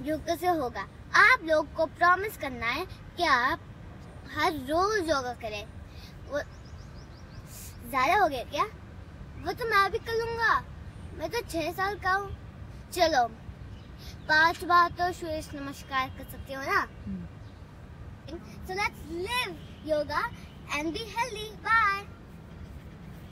योगा से होगा। आप लोग को प्रॉमिस करना है कि आप हर रोज योगा करें। वो ज्यादा हो गया क्या? वो तो मैं भी कर लूंगा, मैं तो 6 साल का हूँ। चलो 5 बार तो सूर्य नमस्कार कर सकती हो ना। So let's live yoga and be healthy. Bye.